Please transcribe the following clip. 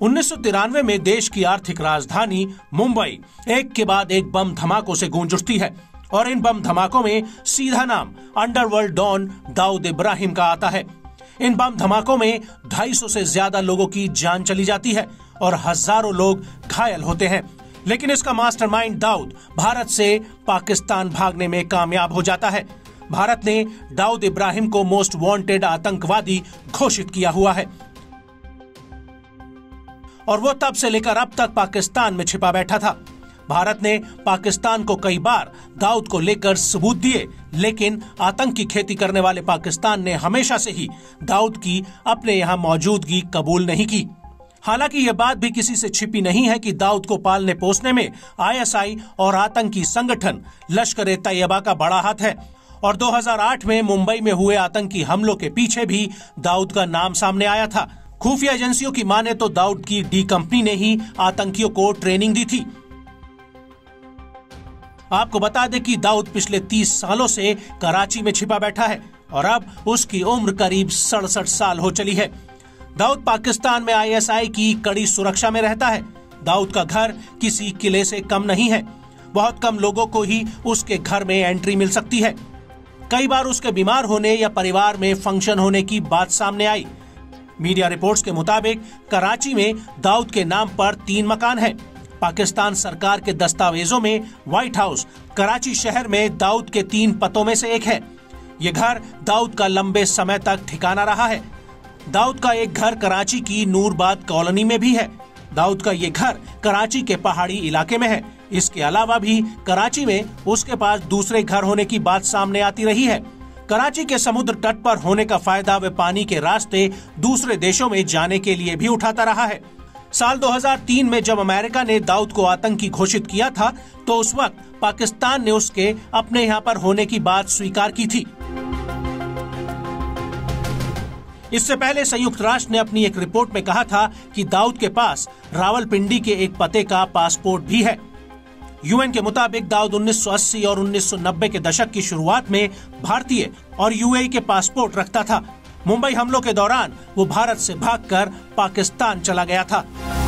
1993 में देश की आर्थिक राजधानी मुंबई एक के बाद एक बम धमाकों से गूंज उठती है और इन बम धमाकों में सीधा नाम अंडरवर्ल्ड डॉन दाऊद इब्राहिम का आता है। इन बम धमाकों में 250 से ज्यादा लोगों की जान चली जाती है और हजारों लोग घायल होते हैं। लेकिन इसका मास्टरमाइंड दाऊद भारत से पाकिस्तान भागने में कामयाब हो जाता है। भारत ने दाऊद इब्राहिम को मोस्ट वांटेड आतंकवादी घोषित किया हुआ है और वो तब से लेकर अब तक पाकिस्तान में छिपा बैठा था। भारत ने पाकिस्तान को कई बार दाऊद को लेकर सबूत दिए, लेकिन आतंक की खेती करने वाले पाकिस्तान ने हमेशा से ही दाऊद की अपने यहाँ मौजूदगी कबूल नहीं की। हालांकि ये बात भी किसी से छिपी नहीं है कि दाऊद को पालने पोसने में आईएसआई और आतंकी संगठन लश्कर-ए-तैयबा का बड़ा हाथ है और 2008 में मुंबई में हुए आतंकी हमलों के पीछे भी दाऊद का नाम सामने आया था। खुफिया एजेंसियों की माने तो दाऊद की डी कंपनी ने ही आतंकियों को ट्रेनिंग दी थी। आपको बता दें कि दाऊद पिछले 30 सालों से कराची में छिपा बैठा है और अब उसकी उम्र करीब 67 साल हो चली है। दाऊद पाकिस्तान में आईएसआई की कड़ी सुरक्षा में रहता है। दाऊद का घर किसी किले से कम नहीं है। बहुत कम लोगों को ही उसके घर में एंट्री मिल सकती है। कई बार उसके बीमार होने या परिवार में फंक्शन होने की बात सामने आई। मीडिया रिपोर्ट्स के मुताबिक कराची में दाऊद के नाम पर 3 मकान हैं। पाकिस्तान सरकार के दस्तावेजों में व्हाइट हाउस कराची शहर में दाऊद के 3 पतों में से एक है। ये घर दाऊद का लंबे समय तक ठिकाना रहा है। दाऊद का एक घर कराची की नूरबाद कॉलोनी में भी है। दाऊद का ये घर कराची के पहाड़ी इलाके में है। इसके अलावा भी कराची में उसके पास दूसरे घर होने की बात सामने आती रही है। कराची के समुद्र तट पर होने का फायदा वे पानी के रास्ते दूसरे देशों में जाने के लिए भी उठाता रहा है। साल 2003 में जब अमेरिका ने दाऊद को आतंकी घोषित किया था तो उस वक्त पाकिस्तान ने उसके अपने यहाँ पर होने की बात स्वीकार की थी। इससे पहले संयुक्त राष्ट्र ने अपनी एक रिपोर्ट में कहा था कि दाऊद के पास रावलपिंडी के एक पते का पासपोर्ट भी है। यूएन के मुताबिक दाऊद 1980 और 1990 के दशक की शुरुआत में भारतीय और यूएई के पासपोर्ट रखता था। मुंबई हमलों के दौरान वो भारत से भागकर पाकिस्तान चला गया था।